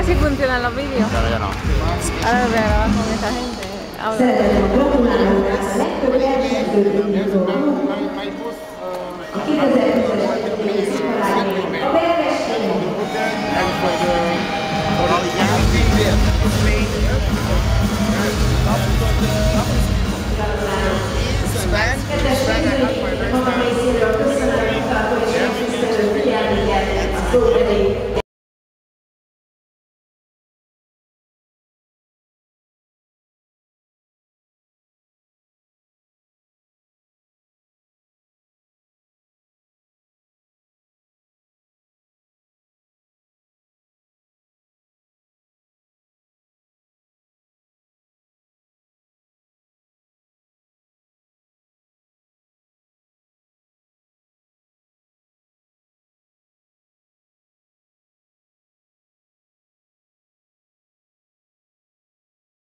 ¿Sí funcionan los vídeos? Claro, ya no. Ahora lo voy a grabar con esta gente. Habla.